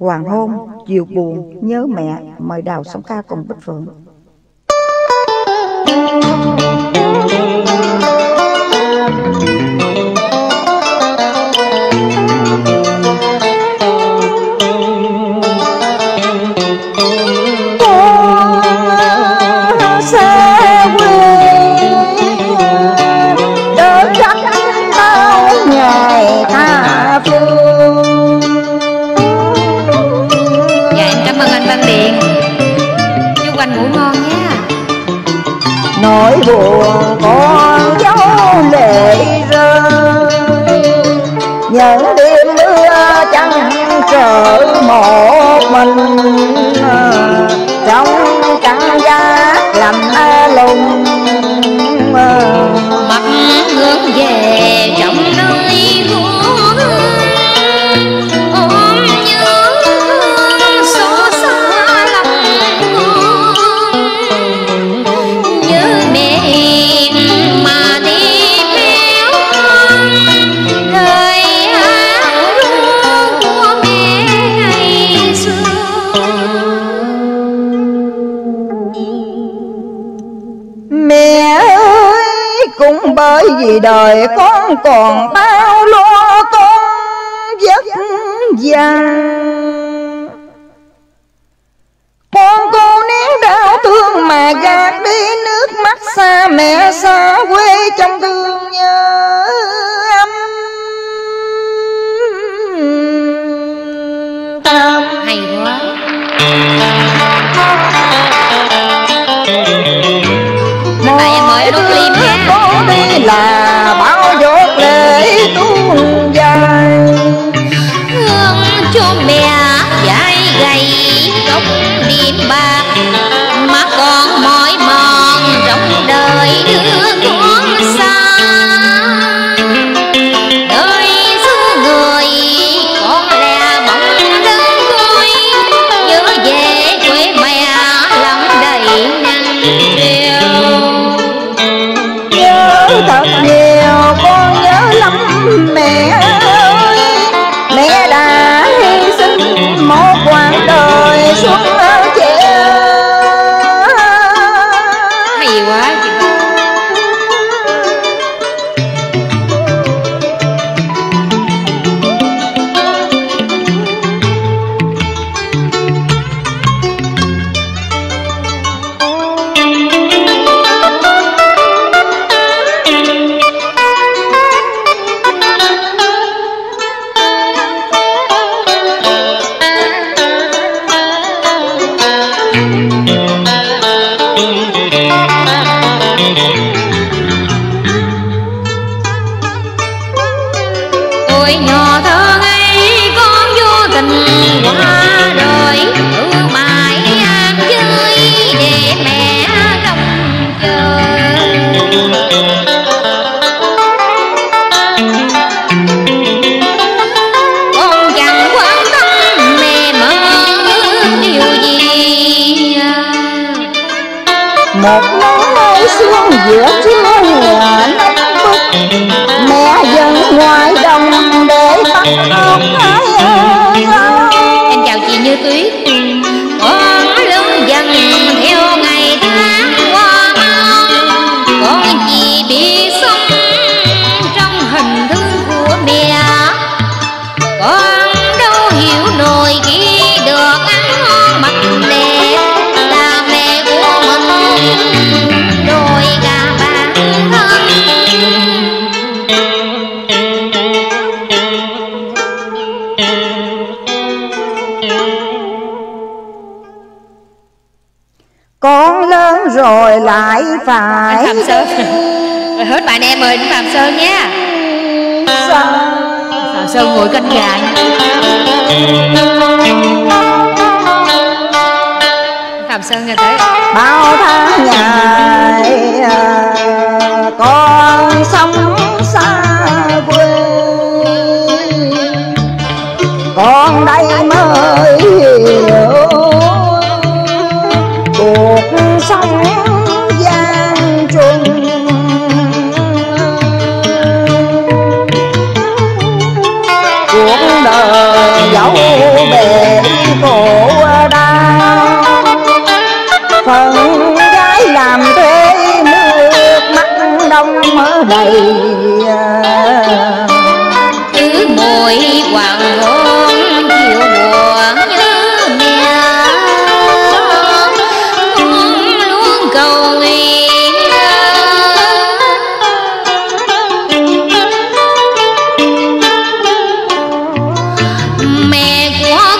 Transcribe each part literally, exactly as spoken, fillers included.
Hoàng hôn, chiều buồn, nhớ mẹ. Mời Đào sóng ca cùng Bích Phượng. Nỗi buồn con dấu lệ rơi, những đêm mưa trắng trở một mình trong căn gác lạnh lùng. Mặt ngước về trong nơi của ôm nhớ xót xa lòng nhớ mẹ mà đi méo lời hát ru của mẹ ngày xưa. Mẹ ơi, cũng bởi vì đời con còn bao lo con vất vả, con cô nén đau thương mà gạt đi nước mắt xa mẹ xa quê trong thương nhớ âm tâm. Hay quá. Tại em mời anh Lim nha. Có đi là bao giọt lệ tuôn dài, Hương cho mẹ dài gầy gốc điểm bạc, mà còn mỏi mòn trong đời đứa con xa. Đời xứ người con lẻ bóng đơn côi, nhớ về quê mẹ lòng đầy nắng điều. nhớ thật nhiều con nhớ lắm mẹ ơi. Mẹ đã hy sinh một quãng đời xuân trẻ. Hay quá chị. Tuổi nhỏ thơ ngây con vô tình qua đời, ước mãi an chơi để mẹ trông chờ. Con chẳng quan tâm mẹ mơ điều gì. Một nắng xuân giữa trưa hè nóng bức, mẹ dần ngoài đồng để bắt ốc hai ơi. Em chào chị Như Tuyết. Con lớn dần theo ngày tháng qua mau, con chỉ biết sống trong hình thương của mẹ. Con đâu hiểu nổi khi được ăn ngon mặc đẹp, là mẹ của mình đôi cả bản thân. Con lớn rồi lại phải Anh Phạm Sơn. Rồi hết bạn em mời anh Phạm Sơn nha. sao Phạm Sơn ngồi canh gà nha. Phạm Sơn nghe tới. bao tháng ngày con sống xa quê, con đây mới hiểu cuộc sống gian truân. Cuộc đời dẫu bề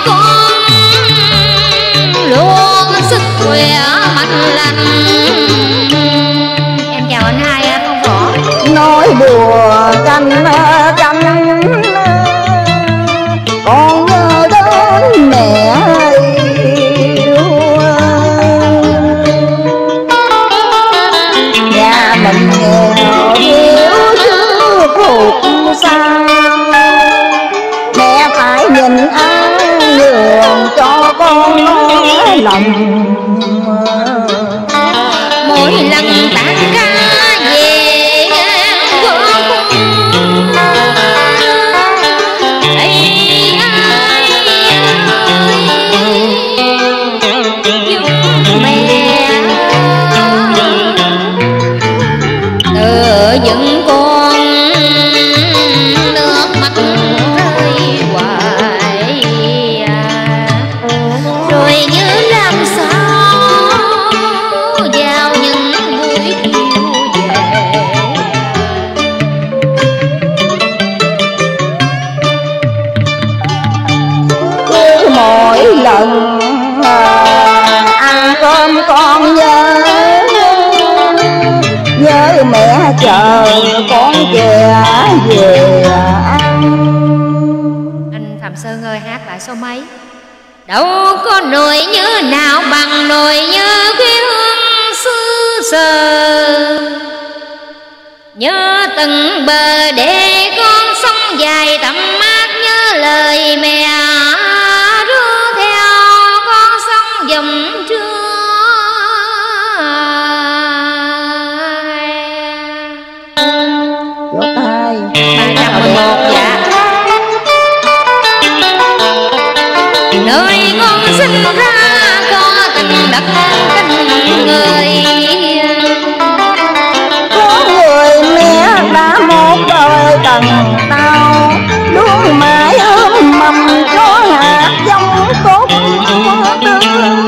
con luôn sức khỏe mạnh lành. Em chào anh hai không võ. Nói đùa canh canh con nhớ đến mẹ yêu. Nhà mình nghèo thiếu chứ phục sao, mẹ phải nhìn ăn nhường cho con nói lòng. Mỗi lần tan ca về quê thấy ai giúp mẹ từ những con nước mắt rơi hoài, rồi như làm sao vào những buổi chiều về. Cứ mỗi lần à, ăn cơm con nhớ nhớ mẹ chờ con về về ăn. Anh Phạm Sơn ơi, hát lại số mấy? Đâu có nỗi nhớ nào bằng nỗi nhớ quê hương xứ sở, nhớ từng bờ đê con sông dài tầm mát, nhớ lời mẹ ru theo con sông dòng trưa. Vỗ tay. ba trăm mười một. Dạ. Nơi con sinh ra có tình đất tình người, Có người mẹ đã một đời tần tao, luôn mãi ươm mầm cho hạt giống tốt tươi.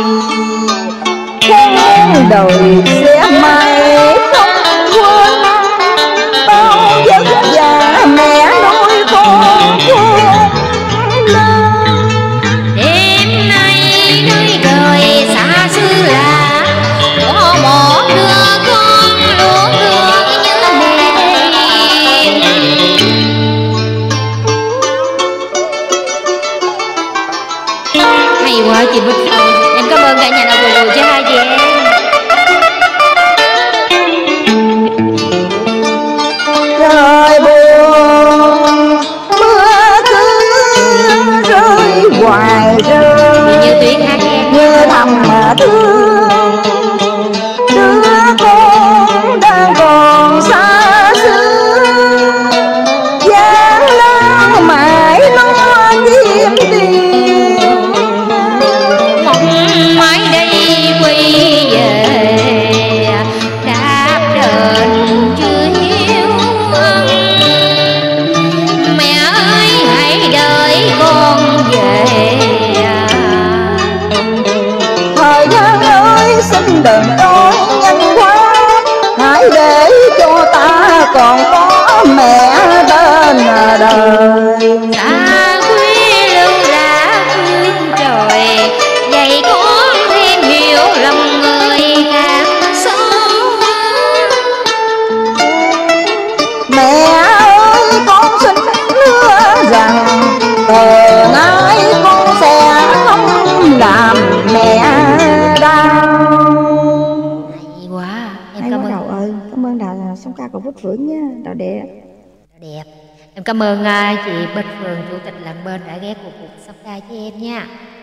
Con đời sẽ mãi không quên bao vất vả mẹ nuôi con khôn lớn. đêm nay nơi đời xa xứ lạ, có một đứa con luôn thương nhớ mẹ. Hay quá chị Bích Phương, em cảm ơn cả nhà đã vừa lùi cho hai chị em. Trời buồn mưa cứ rơi hoài rơi, Như Tuyết hát em. như thầm mà thương đứa con đang còn xa xứ. Giang lao mãi lo kiếm tiền, Mong mãi đây quay về đáp đền chưa hiếu ân. Mẹ ơi hãy đợi con về. thời gian ơi xin đừng đón nhanh quá, hãy để cho ta còn có mẹ bên đời. Xa quê lưu đã phương trời, dạy con thêm hiểu lòng người càng sâu. Mẹ ơi con xin hứa rằng từ nay con sẽ không làm mẹ đau. Hay quá, em Hay cảm quá ơn. Đào ơi, cảm ơn Đào là sóng ca của Bích Phượng nha, Đào đẹp. Đẹp. Em cảm ơn uh, chị Bích Phương, chủ tịch làng bên đã ghé cuộc cuộc sắp ca cho em nha.